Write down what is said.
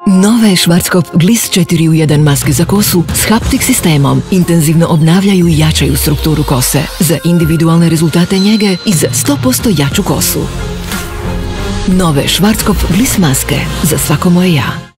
Nove Schwarzkopf Gliss 4 u 1 maske za kosu s haptik sistemom intenzivno obnavljaju i jačaju strukturu kose za individualne rezultate njege i za 100% jaču kosu. Nove Schwarzkopf Gliss maske za svako moje ja.